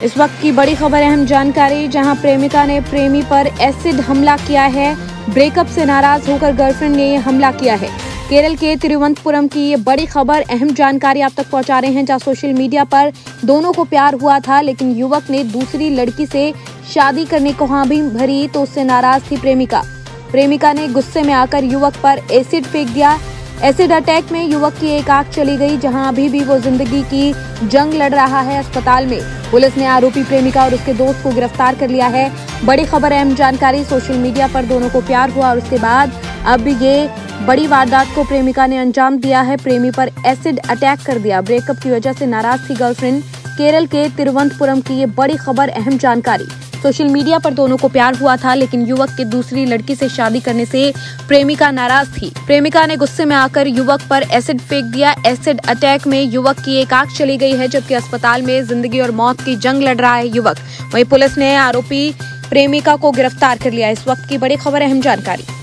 इस वक्त की बड़ी खबर, अहम जानकारी, जहां प्रेमिका ने प्रेमी पर एसिड हमला किया है। ब्रेकअप से नाराज होकर गर्लफ्रेंड ने हमला किया है। केरल के तिरुवनंतपुरम की ये बड़ी खबर, अहम जानकारी आप तक पहुंचा रहे हैं, जहां सोशल मीडिया पर दोनों को प्यार हुआ था, लेकिन युवक ने दूसरी लड़की से शादी करने को हाँ भी भरी तो उससे नाराज थी प्रेमिका ने गुस्से में आकर युवक पर एसिड फेंक दिया। एसिड अटैक में युवक की एक आंख चली गई, जहां अभी भी वो जिंदगी की जंग लड़ रहा है अस्पताल में। पुलिस ने आरोपी प्रेमिका और उसके दोस्त को गिरफ्तार कर लिया है। बड़ी खबर, अहम जानकारी, सोशल मीडिया पर दोनों को प्यार हुआ और उसके बाद अब ये बड़ी वारदात को प्रेमिका ने अंजाम दिया है। प्रेमी पर एसिड अटैक कर दिया। ब्रेकअप की वजह से नाराज थी गर्लफ्रेंड। केरल के तिरुवनंतपुरम की ये बड़ी खबर, अहम जानकारी। सोशल मीडिया पर दोनों को प्यार हुआ था, लेकिन युवक के दूसरी लड़की से शादी करने से प्रेमिका नाराज थी। प्रेमिका ने गुस्से में आकर युवक पर एसिड फेंक दिया। एसिड अटैक में युवक की एक आंख चली गई है, जबकि अस्पताल में जिंदगी और मौत की जंग लड़ रहा है युवक। वहीं पुलिस ने आरोपी प्रेमिका को गिरफ्तार कर लिया। इस वक्त की बड़ी खबर, अहम जानकारी।